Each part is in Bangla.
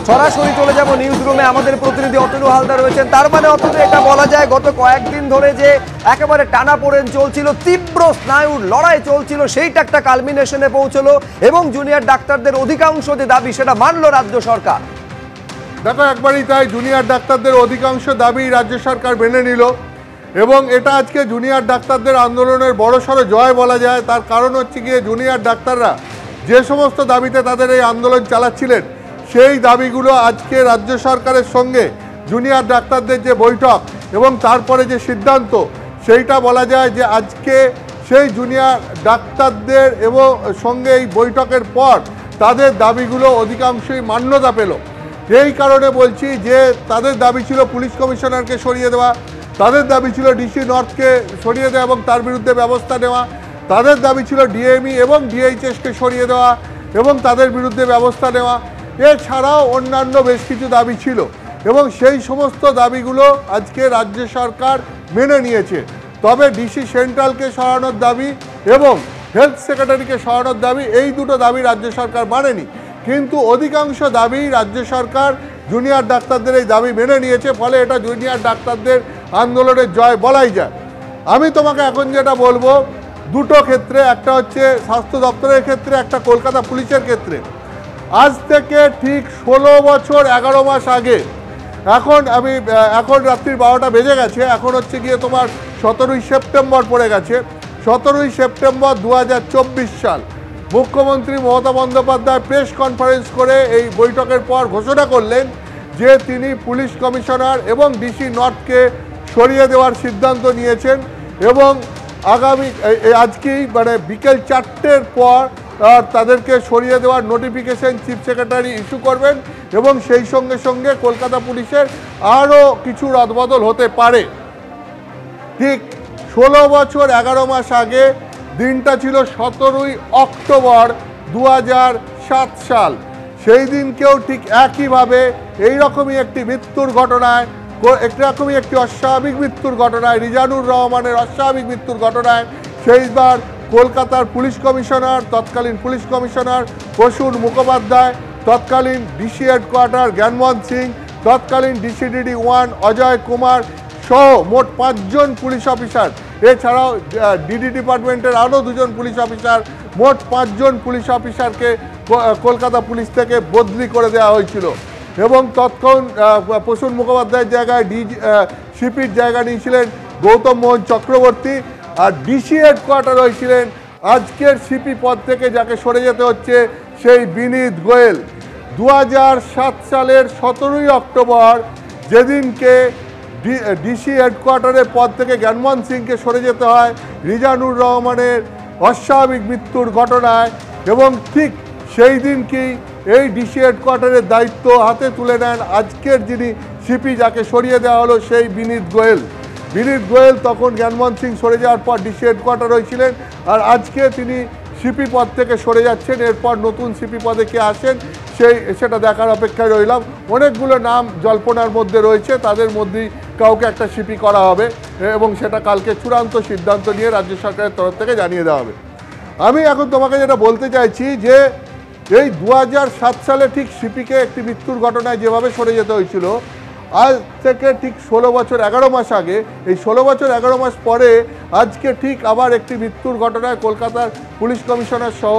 সরাসরি চলে যাব নিউজ রুমে, আমাদের প্রতিনিধি অতনু হালদার রয়েছেন। তার মানে অতনু, এটা বলা যায় গত কয়েকদিন ধরে যে একেবারে টানাপোড়েন চলছিল, তীব্র স্নায়ুর লড়াই চলছিল, সেইটা একটা কালমিনেশনে পৌঁছলো এবং জুনিয়র ডাক্তারদের অধিকাংশ যে দাবি সেটা মানল রাজ্য সরকার। দেখো, একবারই তাই, জুনিয়র ডাক্তারদের অধিকাংশ দাবি রাজ্য সরকার মেনে নিল এবং এটা আজকে জুনিয়র ডাক্তারদের আন্দোলনের বড়সড় জয় বলা যায়। তার কারণ হচ্ছে গিয়ে জুনিয়র ডাক্তাররা যে সমস্ত দাবিতে তাদের এই আন্দোলন চালাচ্ছিলেন সেই দাবিগুলো আজকে রাজ্য সরকারের সঙ্গে জুনিয়র ডাক্তারদের যে বৈঠক এবং তারপরে যে সিদ্ধান্ত, সেইটা বলা যায় যে আজকে সেই জুনিয়র ডাক্তারদের এবং সঙ্গে এই বৈঠকের পর তাদের দাবিগুলো অধিকাংশই মান্যতা পেল। এই কারণে বলছি যে তাদের দাবি ছিল পুলিশ কমিশনারকে সরিয়ে দেওয়া, তাদের দাবি ছিল ডিসি নর্থকে সরিয়ে দেওয়া এবং তার বিরুদ্ধে ব্যবস্থা নেওয়া, তাদের দাবি ছিল ডিএমই এবং ডিএইচএসকে সরিয়ে দেওয়া এবং তাদের বিরুদ্ধে ব্যবস্থা নেওয়া। এছাড়াও অন্যান্য বেশ কিছু দাবি ছিল এবং সেই সমস্ত দাবিগুলো আজকে রাজ্য সরকার মেনে নিয়েছে। তবে ডিসি সেন্ট্রালকে সরানোর দাবি এবং হেলথ সেক্রেটারিকে সরানোর দাবি, এই দুটো দাবি রাজ্য সরকার মানেনি। কিন্তু অধিকাংশ দাবি রাজ্য সরকার জুনিয়র ডাক্তারদের এই দাবি মেনে নিয়েছে, ফলে এটা জুনিয়র ডাক্তারদের আন্দোলনের জয় বলাই যায়। আমি তোমাকে এখন যেটা বলবো, দুটো ক্ষেত্রে, একটা হচ্ছে স্বাস্থ্য দপ্তরের ক্ষেত্রে, একটা কলকাতা পুলিশের ক্ষেত্রে। আজ থেকে ঠিক 16 বছর 11 মাস আগে, এখন রাত্রির 12টা বেজে গেছে, এখন হচ্ছে গিয়ে তোমার 17ই সেপ্টেম্বর পড়ে গেছে। 17ই সেপ্টেম্বর 2024 সাল মুখ্যমন্ত্রী মমতা বন্দ্যোপাধ্যায় প্রেস কনফারেন্স করে এই বৈঠকের পর ঘোষণা করলেন যে তিনি পুলিশ কমিশনার এবং ডিসি নর্থকে সরিয়ে দেওয়ার সিদ্ধান্ত নিয়েছেন এবং আজকেই মানে বিকেল 4টের পর তাদেরকে সরিয়ে দেওয়ার নোটিফিকেশন চিফ সেক্রেটারি ইস্যু করবেন এবং সেই সঙ্গে সঙ্গে কলকাতা পুলিশের আরও কিছু রদবদল হতে পারে। ঠিক 16 বছর 11 মাস আগে দিনটা ছিল 17ই অক্টোবর 2007 সাল। সেই দিনকেও ঠিক একইভাবে এইরকমই একটি মৃত্যুর ঘটনায়, এরকমই একটি অস্বাভাবিক মৃত্যুর ঘটনায়, রিজানুর রহমানের অস্বাভাবিক মৃত্যুর ঘটনায় সেইবার কলকাতার পুলিশ কমিশনার, তৎকালীন পুলিশ কমিশনার প্রসূন মুখোপাধ্যায়, তৎকালীন ডিসি হেডকোয়ার্টার জ্ঞানমোহন সিং, তৎকালীন ডিসিডিডি 1 অজয় কুমার সহ মোট 5 জন পুলিশ অফিসার, এছাড়াও ডিডি ডিপার্টমেন্টের আরও 2 জন পুলিশ অফিসার, মোট 5 জন পুলিশ অফিসারকে কলকাতা পুলিশ থেকে বদলি করে দেওয়া হয়েছিল এবং তৎক্ষণ প্রসূন মুখোপাধ্যায়ের জায়গায় সিপির জায়গা নিয়েছিলেন গৌতম মোহন চক্রবর্তী আর ডিসি হেডকোয়ার্টার হয়েছিলেন আজকের সিপি পদ থেকে যাকে সরে যেতে হচ্ছে সেই বিনীত গোয়েল। 2007 সালের 17ই অক্টোবর যেদিনকে ডিসি হেডকোয়ার্টারের পদ থেকে জ্ঞানমোহন সিংকে সরে যেতে হয় রিজানুর রহমানের অস্বাভাবিক মৃত্যুর ঘটনায়, এবং ঠিক সেই দিনকেই এই ডিসি হেডকোয়ার্টারের দায়িত্ব হাতে তুলে নেন আজকের যিনি সিপি, যাকে সরিয়ে দেওয়া হলো সেই বিনীত গোয়েল। বিনীত গোয়েল তখন জ্ঞানমোহন সিং সরে যাওয়ার পর ডিসি হেডকোয়ার্টার হয়েছিলেন আর আজকে তিনি সিপি পদ থেকে সরে যাচ্ছেন। এরপর নতুন সিপি পদে কে আসেন সেটা দেখার অপেক্ষায় রইলাম। অনেকগুলো নাম জল্পনার মধ্যে রয়েছে, তাদের মধ্যেই কাউকে একটা সিপি করা হবে এবং সেটা কালকে চূড়ান্ত সিদ্ধান্ত নিয়ে রাজ্য সরকারের তরফ থেকে জানিয়ে দেওয়া হবে। আমি এখন তোমাকে যেটা বলতে চাইছি যে এই 2007 সালে ঠিক সিপিকে একটি মৃত্যুর ঘটনায় যেভাবে সরে যেতে হয়েছিল, আজ থেকে ঠিক 16 বছর 11 মাস আগে, এই 16 বছর 11 মাস পরে আজকে ঠিক আবার একটি মৃত্যুর ঘটনায় কলকাতার পুলিশ কমিশনার সহ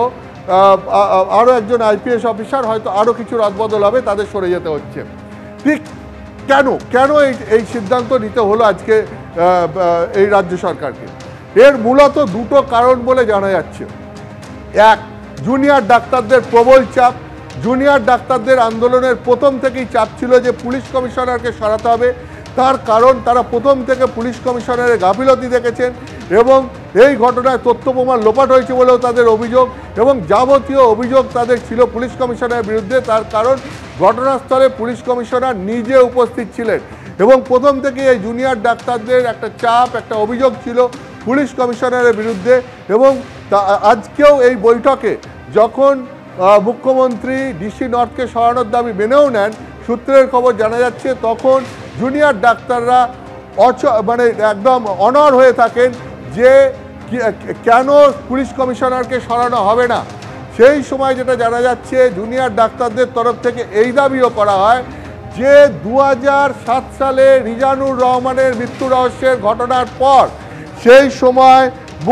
আরও একজন আইপিএস অফিসার, হয়তো আরও কিছু রদবদল হবে, তাদের সরে যেতে হচ্ছে। ঠিক কেন এই সিদ্ধান্ত নিতে হলো আজকে এই রাজ্য সরকারকে? এর মূলত দুটো কারণ বলে জানা যাচ্ছে। এক, জুনিয়র ডাক্তারদের প্রবল চাপ। জুনিয়র ডাক্তারদের আন্দোলনের প্রথম থেকেই চাপ ছিল যে পুলিশ কমিশনারকে সরাতে হবে, তার কারণ তারা প্রথম থেকে পুলিশ কমিশনারের গাফিলতি দেখেছেন এবং এই ঘটনায় তথ্য প্রমাণ লোপাট হয়েছে বলেও তাদের অভিযোগ এবং যাবতীয় অভিযোগ তাদের ছিল পুলিশ কমিশনারের বিরুদ্ধে। তার কারণ ঘটনাস্থলে পুলিশ কমিশনার নিজে উপস্থিত ছিলেন এবং প্রথম থেকে এই জুনিয়র ডাক্তারদের একটা চাপ, একটা অভিযোগ ছিল পুলিশ কমিশনারের বিরুদ্ধে। এবং আজকেও এই বৈঠকে যখন মুখ্যমন্ত্রী ডিসি নর্থকে সরানোর দাবি মেনেও নেন, সূত্রের খবর জানা যাচ্ছে তখন জুনিয়র ডাক্তাররা মানে একদম অনড় হয়ে থাকেন যে কেন পুলিশ কমিশনারকে সরানো হবে না। সেই সময় যেটা জানা যাচ্ছে জুনিয়র ডাক্তারদের তরফ থেকে এই দাবিও করা হয় যে 2007 সালে রিজানুর রহমানের মৃত্যু রহস্যের ঘটনার পর সেই সময়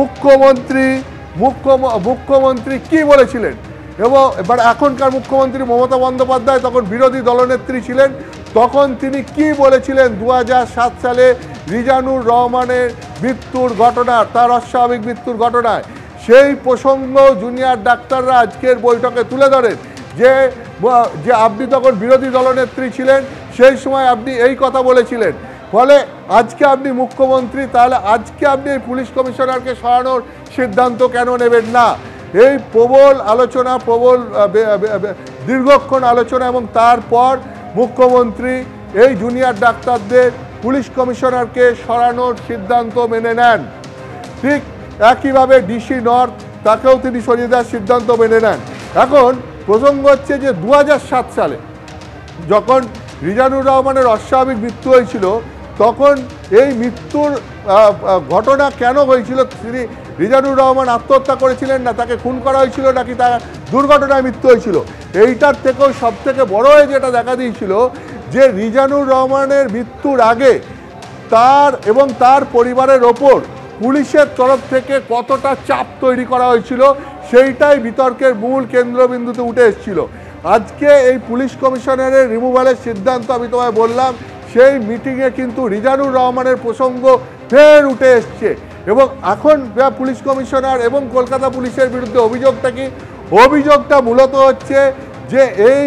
মুখ্যমন্ত্রী কি বলেছিলেন, এবং এবার এখনকার মুখ্যমন্ত্রী মমতা বন্দ্যোপাধ্যায় তখন বিরোধী দলনেত্রী ছিলেন, তখন তিনি কি বলেছিলেন 2007 সালে রিজানুর রহমানের মৃত্যুর ঘটনা, তার অস্বাভাবিক মৃত্যুর ঘটনায়। সেই প্রসঙ্গ জুনিয়র ডাক্তাররা আজকের বৈঠকে তুলে ধরেন যে আপনি তখন বিরোধী দলনেত্রী ছিলেন, সেই সময় আপনি এই কথা বলেছিলেন, ফলে আজকে আপনি মুখ্যমন্ত্রী, তাহলে আজকে আপনি এই পুলিশ কমিশনারকে সরানোর সিদ্ধান্ত কেন নেবেন না? এই প্রবল আলোচনা, দীর্ঘক্ষণ আলোচনা, এবং তারপর মুখ্যমন্ত্রী এই জুনিয়র ডাক্তারদের পুলিশ কমিশনারকে সরানোর সিদ্ধান্ত মেনে নেন। ঠিক একইভাবে ডিসি নর্থ, তাকেও তিনি সরিয়ে দেওয়ার সিদ্ধান্ত মেনে নেন। এখন প্রসঙ্গ হচ্ছে যে 2007 সালে যখন রিজানুর রহমানের অস্বাভাবিক মৃত্যু হয়েছিল, তখন এই মৃত্যুর ঘটনা কেন হয়েছিল, তিনি রিজানুর রহমান আত্মহত্যা করেছিলেন না তাকে খুন করা হয়েছিল নাকি তার দুর্ঘটনায় মৃত্যু হয়েছিল, এইটার থেকেও সবথেকে বড় হয়ে যেটা দেখা দিয়েছিল যে রিজানুর রহমানের মৃত্যুর আগে তার এবং তার পরিবারের ওপর পুলিশের তরফ থেকে কতটা চাপ তৈরি করা হয়েছিল, সেইটাই বিতর্কের মূল কেন্দ্রবিন্দুতে উঠে এসেছিল। আজকে এই পুলিশ কমিশনারের রিমুভালের সিদ্ধান্ত আমি তোমায় বললাম, সেই মিটিংয়ে কিন্তু রিজানুর রহমানের প্রসঙ্গ ফের উঠে এসছে, এবং এখন পুলিশ কমিশনার এবং কলকাতা পুলিশের বিরুদ্ধে অভিযোগটা কি? অভিযোগটা মূলত হচ্ছে যে এই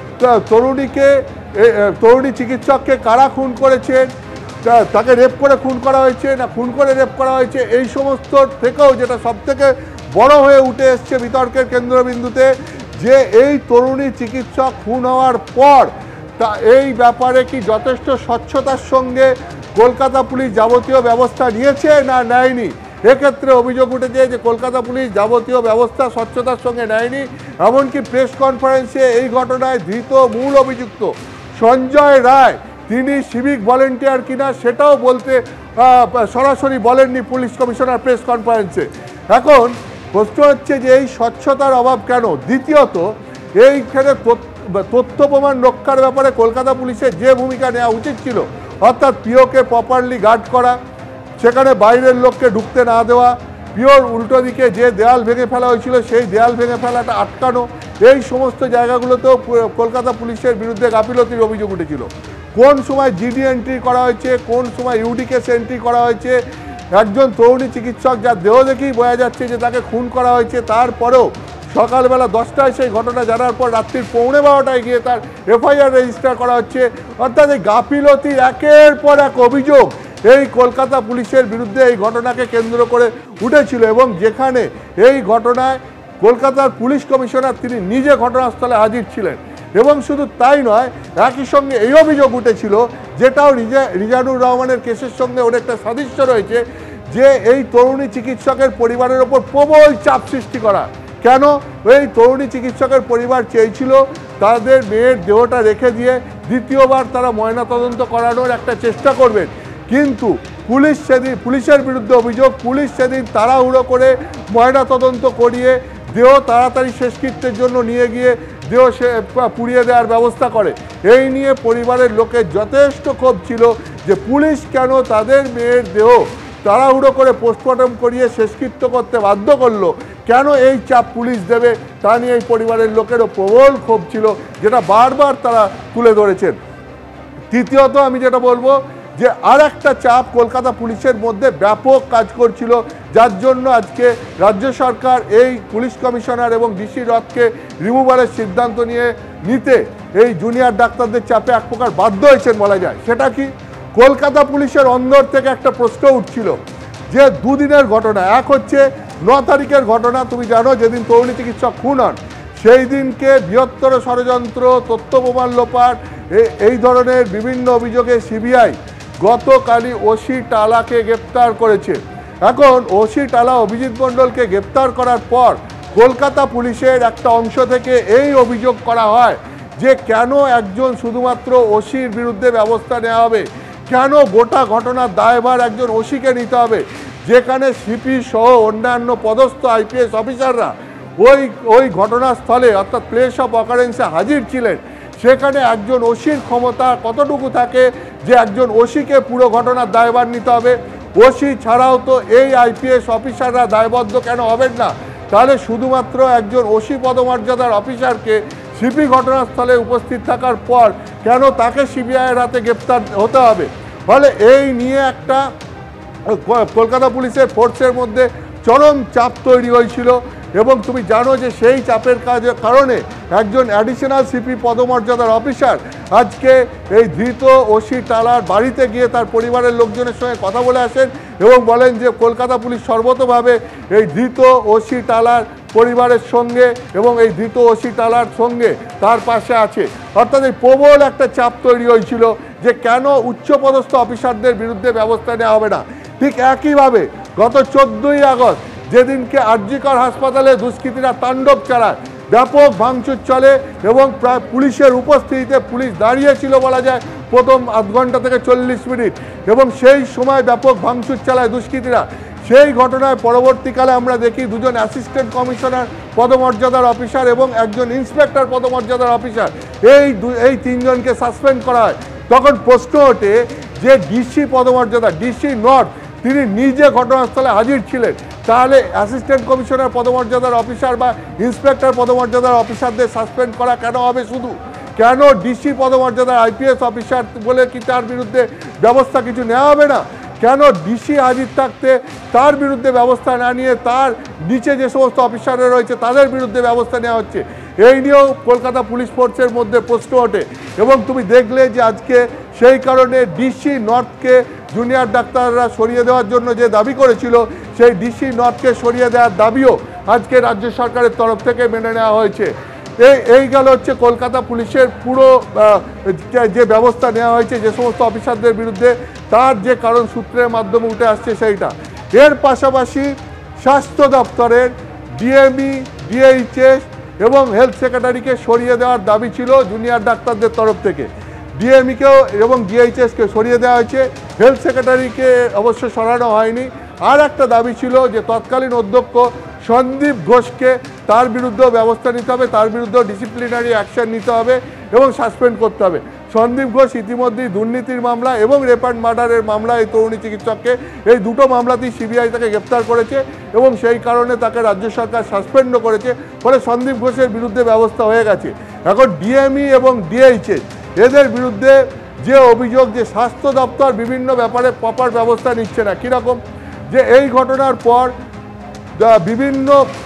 তরুণী চিকিৎসককে কারা খুন করেছেন, তাকে রেপ করে খুন করা হয়েছে না খুন করে রেপ করা হয়েছে, এই সমস্ত থেকেও যেটা সবথেকে বড় হয়ে উঠে এসছে বিতর্কের কেন্দ্রবিন্দুতে, যে এই তরুণী চিকিৎসক খুন হওয়ার পর তা এই ব্যাপারে কি যথেষ্ট স্বচ্ছতার সঙ্গে কলকাতা পুলিশ যাবতীয় ব্যবস্থা নিয়েছে না নেয়নি। এক্ষেত্রে অভিযোগ উঠেছে যে কলকাতা পুলিশ যাবতীয় ব্যবস্থা স্বচ্ছতার সঙ্গে নেয়নি। এমনকি প্রেস কনফারেন্সে এই ঘটনায় ধৃত মূল অভিযুক্ত সঞ্জয় রায়, তিনি সিভিক ভলেন্টিয়ার কিনা সেটাও বলতে সরাসরি বলেননি পুলিশ কমিশনার প্রেস কনফারেন্সে। এখন প্রশ্ন হচ্ছে যে এই স্বচ্ছতার অভাব কেন? দ্বিতীয়ত, এইখানে তথ্য প্রমাণ রক্ষার ব্যাপারে কলকাতা পুলিশের যে ভূমিকা নেওয়া উচিত ছিল, অর্থাৎ পিওকে প্রপারলি গার্ড করা, সেখানে বাইরের লোককে ঢুকতে না দেওয়া, পিওর উল্টো দিকে যে দেয়াল ভেঙে ফেলা হয়েছিল সেই দেয়াল ভেঙে ফেলাটা আটকানো, এই সমস্ত জায়গাগুলোতেও কলকাতা পুলিশের বিরুদ্ধে গাফিলতির অভিযোগ উঠেছিল। কোন সময় জিডি এন্ট্রি করা হয়েছে, কোন সময় ইউডি কেস এন্ট্রি করা হয়েছে, একজন তরুণী চিকিৎসক যার দেহ দেখেই বোঝা যাচ্ছে যে তাকে খুন করা হয়েছে, তারপরেও সকালবেলা 10টায় সেই ঘটনা জানার পর রাত্রির 11:15টায় গিয়ে তার এফআইআর রেজিস্টার করা হচ্ছে। অর্থাৎ এই গাফিলতির একের পর এক অভিযোগ এই কলকাতা পুলিশের বিরুদ্ধে এই ঘটনাকে কেন্দ্র করে উঠেছিল, এবং যেখানে এই ঘটনায় কলকাতার পুলিশ কমিশনার তিনি নিজে ঘটনাস্থলে হাজির ছিলেন। এবং শুধু তাই নয়, একই সঙ্গে এই অভিযোগ উঠেছিল, যেটাও রিজানুর রহমানের কেসের সঙ্গে অনেকটা সাদৃশ্য রয়েছে, যে এই তরুণী চিকিৎসকের পরিবারের ওপর প্রবল চাপ সৃষ্টি করা। কেন? এই তরুণী চিকিৎসকের পরিবার চেয়েছিল তাদের মেয়ের দেহটা রেখে দিয়ে দ্বিতীয়বার তারা ময়নাতদন্ত করানোর একটা চেষ্টা করবেন, কিন্তু পুলিশের বিরুদ্ধে অভিযোগ, পুলিশ সেদিন তাড়াহুড়ো করে ময়নাতদন্ত করিয়ে দেহ তাড়াতাড়ি শেষকৃত্যের জন্য নিয়ে গিয়ে দেহ পুড়িয়ে দেওয়ার ব্যবস্থা করে। এই নিয়ে পরিবারের লোকের যথেষ্ট ক্ষোভ ছিল যে পুলিশ কেন তাদের মেয়ের দেহ তাড়াহুড়ো করে পোস্টমর্টম করিয়ে শেষকৃত্য করতে বাধ্য করলো, কেন এই চাপ পুলিশ দেবে, তা নিয়ে এই পরিবারের লোকেরও প্রবল ক্ষোভ ছিল, যেটা বারবার তারা তুলে ধরেছেন। তৃতীয়ত আমি যেটা বলবো, যে আর একটা চাপ কলকাতা পুলিশের মধ্যে ব্যাপক কাজ করছিল, যার জন্য আজকে রাজ্য সরকার এই পুলিশ কমিশনার এবং ডিসি রথকে রিমুভালের সিদ্ধান্ত নিতে এই জুনিয়র ডাক্তারদের চাপে এক প্রকার বাধ্য হয়েছেন বলা যায়। সেটা কি? কলকাতা পুলিশের অন্দর থেকে একটা প্রশ্ন উঠছিল যে দুদিনের ঘটনা, এক হচ্ছে 9 তারিখের ঘটনা, তুমি জানো যেদিন তরুণী চিকিৎসক খুন হন, সেই দিনকে বৃহত্তর ষড়যন্ত্র, তথ্য প্রমাণ লোপাট, এই ধরনের বিভিন্ন অভিযোগে সিবিআই গতকালই ওসি টালাকে গ্রেপ্তার করেছে। এখন ওসি টালা অভিজিৎ মণ্ডলকে গ্রেপ্তার করার পর কলকাতা পুলিশের একটা অংশ থেকে এই অভিযোগ করা হয় যে কেন একজন শুধুমাত্র ওসির বিরুদ্ধে ব্যবস্থা নেওয়া হবে, কেন গোটা ঘটনার দায়ভার একজন ওসিকে নিতে হবে, যেখানে সিপি সহ অন্যান্য পদস্থ আইপিএস অফিসাররা ওই ঘটনাস্থলে অর্থাৎ প্লেস অফ অকারেন্সে হাজির ছিলেন, সেখানে একজন ওসির ক্ষমতা কতটুকু থাকে যে একজন ওসিকে পুরো ঘটনার দায়ভার নিতে হবে? ওসি ছাড়াও তো এই আইপিএস অফিসাররা দায়বদ্ধ কেন হবেন না? তাহলে শুধুমাত্র একজন ওসি পদমর্যাদার অফিসারকে সিপি ঘটনাস্থলে উপস্থিত থাকার পর কেন তাকে সিবিআইয়ের হাতে গ্রেপ্তার হতে হবে? ফলে এই নিয়ে একটা কলকাতা পুলিশের ফোর্সের মধ্যে চরম চাপ তৈরি হয়েছিল এবং তুমি জানো যে সেই চাপের কারণে একজন অ্যাডিশনাল সিপি পদমর্যাদার অফিসার আজকে এই ধৃত ওসি টালার বাড়িতে গিয়ে তার পরিবারের লোকজনের সঙ্গে কথা বলে আসেন এবং বলেন যে কলকাতা পুলিশ সর্বতোভাবে এই ধৃত ওসি টালার পরিবারের সঙ্গে এবং এই ধৃত ওসি টালার সঙ্গে তার পাশে আছে। অর্থাৎ এই প্রবল একটা চাপ তৈরি হয়েছিল যে কেন উচ্চপদস্থ অফিসারদের বিরুদ্ধে ব্যবস্থা নেওয়া হবে না। ঠিক একইভাবে গত 14ই আগস্ট যেদিনকে আরজিকর হাসপাতালে দুষ্কৃতীরা তাণ্ডব চালায়, ব্যাপক ভাঙচুর চলে এবং প্রায় পুলিশের উপস্থিতিতে পুলিশ দাঁড়িয়েছিল বলা যায় প্রথম আধ ঘন্টা থেকে 40 মিনিট এবং সেই সময় ব্যাপক ভাঙচুর চালায় দুষ্কৃতীরা। সেই ঘটনায় পরবর্তীকালে আমরা দেখি দুজন অ্যাসিস্ট্যান্ট কমিশনার পদমর্যাদার অফিসার এবং একজন ইন্সপেক্টর পদমর্যাদার অফিসার এই তিনজনকে সাসপেন্ড করা হয়। তখন প্রশ্ন ওঠে যে ডিসি পদমর্যাদা, ডিসি নর্থ, তিনি নিজে ঘটনাস্থলে হাজির ছিলেন, তাহলে অ্যাসিস্ট্যান্ট কমিশনার পদমর্যাদার অফিসার বা ইন্সপেক্টর পদমর্যাদার অফিসারদের সাসপেন্ড করা কেন হবে? শুধু কেন ডিসি পদমর্যাদার আইপিএস অফিসার বলে কি তার বিরুদ্ধে ব্যবস্থা কিছু নেওয়া হবে না? কেন ডিসি হাজির থাকতে তার বিরুদ্ধে ব্যবস্থা না নিয়ে তার নিচে যে সমস্ত অফিসাররা রয়েছে তাদের বিরুদ্ধে ব্যবস্থা নেওয়া হচ্ছে? এই নিয়েও কলকাতা পুলিশ ফোর্সের মধ্যে প্রশ্ন ওঠে এবং তুমি দেখলে যে আজকে সেই কারণে ডিসি নর্থকে জুনিয়র ডাক্তাররা সরিয়ে দেওয়ার জন্য যে দাবি করেছিল, সেই ডিসি নর্থকে সরিয়ে দেওয়ার দাবিও আজকে রাজ্য সরকারের তরফ থেকে মেনে নেওয়া হয়েছে। এই গেল হচ্ছে কলকাতা পুলিশের পুরো যে ব্যবস্থা নেওয়া হয়েছে যে সমস্ত অফিসারদের বিরুদ্ধে, তার যে কারণ সূত্রের মাধ্যমে উঠে আসছে সেইটা। এর পাশাপাশি স্বাস্থ্য দপ্তরের ডিএমই, ডিএইচএস এবং হেলথ সেক্রেটারিকে সরিয়ে দেওয়ার দাবি ছিল জুনিয়র ডাক্তারদের তরফ থেকে। ডিএমইকেও এবং ডিএইচএসকে সরিয়ে দেওয়া হয়েছে, হেলথ সেক্রেটারিকে অবশ্য সরানো হয়নি। আর একটা দাবি ছিল যে তৎকালীন অধ্যক্ষ সন্দীপ ঘোষকে তার বিরুদ্ধেও ব্যবস্থা নিতে হবে, তার বিরুদ্ধেও ডিসিপ্লিনারি অ্যাকশন নিতে হবে এবং সাসপেন্ড করতে হবে। সন্দীপ ঘোষ ইতিমধ্যেই দুর্নীতির মামলা এবং রেপ অ্যান্ড মার্ডারের মামলা এই তরুণী চিকিৎসককে, এই দুটো মামলাতেই সিবিআই তাকে গ্রেপ্তার করেছে এবং সেই কারণে তাকে রাজ্য সরকার সাসপেন্ডও করেছে। ফলে সন্দীপ ঘোষের বিরুদ্ধে ব্যবস্থা হয়ে গেছে। এখন ডিএমই এবং ডিএইচএস এদের বিরুদ্ধে যে অভিযোগ যে স্বাস্থ্য দপ্তর বিভিন্ন ব্যাপারে প্রপার ব্যবস্থা নিচ্ছে না, কীরকম? যে এই ঘটনার পর বিভিন্ন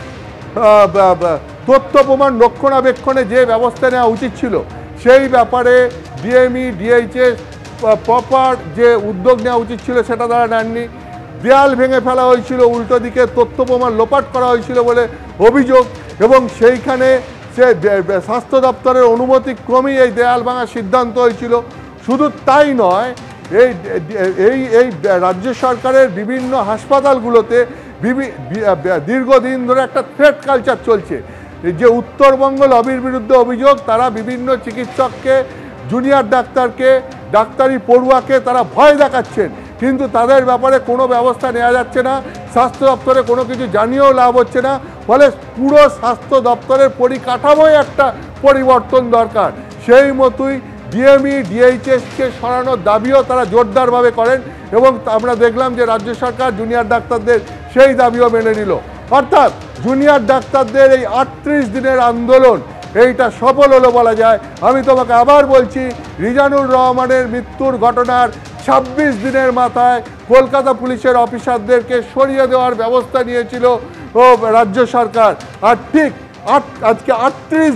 তথ্য প্রমাণ রক্ষণাবেক্ষণে যে ব্যবস্থা নেওয়া উচিত ছিল সেই ব্যাপারে ডিএমই, ডিএইচএস প্রপার যে উদ্যোগ নেওয়া উচিত ছিল সেটা তারা নেননি। দেয়াল ভেঙে ফেলা হয়েছিল, উল্টো দিকে তথ্য প্রমাণ লোপাট করা হয়েছিল বলে অভিযোগ এবং সেইখানে সে স্বাস্থ্য দপ্তরের অনুমতিক্রমেই এই দেয়াল ভাঙার সিদ্ধান্ত হয়েছিল। শুধু তাই নয়, এই রাজ্য সরকারের বিভিন্ন হাসপাতালগুলোতে দীর্ঘদিন ধরে একটা থ্রেট কালচার চলছে যে উত্তরবঙ্গ লবির বিরুদ্ধে অভিযোগ, তারা বিভিন্ন চিকিৎসককে, জুনিয়র ডাক্তারকে, ডাক্তারি পড়ুয়াকে তারা ভয় দেখাচ্ছেন, কিন্তু তাদের ব্যাপারে কোনো ব্যবস্থা নেওয়া যাচ্ছে না। স্বাস্থ্য দপ্তরে কোনো কিছু জানিয়েও লাভ হচ্ছে না। ফলে পুরো স্বাস্থ্য দপ্তরের পরিকাঠামোয় একটা পরিবর্তন দরকার। সেই মতোই ডিএমই, ডিএইচএসকে সরানোর দাবিও তারা জোরদারভাবে করেন এবং আমরা দেখলাম যে রাজ্য সরকার জুনিয়র ডাক্তারদের সেই দাবিও মেনে নিল। অর্থাৎ জুনিয়র ডাক্তারদের এই 38 দিনের আন্দোলন এইটা সফল হলো বলা যায়। আমি তোমাকে আবার বলছি, রিজানুর রহমানের মৃত্যুর ঘটনার 26 দিনের মাথায় কলকাতা পুলিশের অফিসারদেরকে সরিয়ে দেওয়ার ব্যবস্থা নিয়েছিল রাজ্য সরকার। আর ঠিক আজকে 38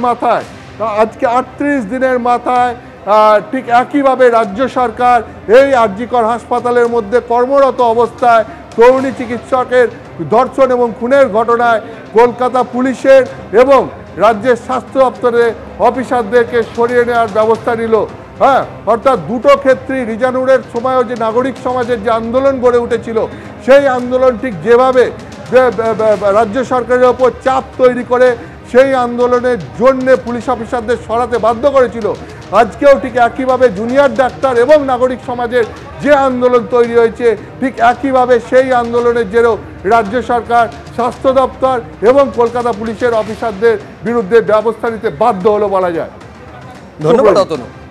দিনের মাথায় ঠিক একইভাবে রাজ্য সরকার এই আরজিকর হাসপাতালের মধ্যে কর্মরত অবস্থায় তরুণী চিকিৎসকের ধর্ষণ এবং খুনের ঘটনায় কলকাতা পুলিশের এবং রাজ্যের স্বাস্থ্য দপ্তরের অফিসারদেরকে সরিয়ে নেওয়ার ব্যবস্থা নিল। হ্যাঁ, অর্থাৎ দুটো ক্ষেত্রেই রিজানুরের সময়ও যে নাগরিক সমাজের যে আন্দোলন গড়ে উঠেছিল সেই আন্দোলন ঠিক যেভাবে রাজ্য সরকারের ওপর চাপ তৈরি করে সেই আন্দোলনের জন্য পুলিশ অফিসারদের সরাতে বাধ্য করেছিল, আজকেও ঠিক একইভাবে জুনিয়র ডাক্তার এবং নাগরিক সমাজের যে আন্দোলন তৈরি হয়েছে ঠিক একইভাবে সেই আন্দোলনের জেরেও রাজ্য সরকার স্বাস্থ্য দপ্তর এবং কলকাতা পুলিশের অফিসারদের বিরুদ্ধে ব্যবস্থা নিতে বাধ্য হলো বলা যায়। ধন্যবাদ অতনু।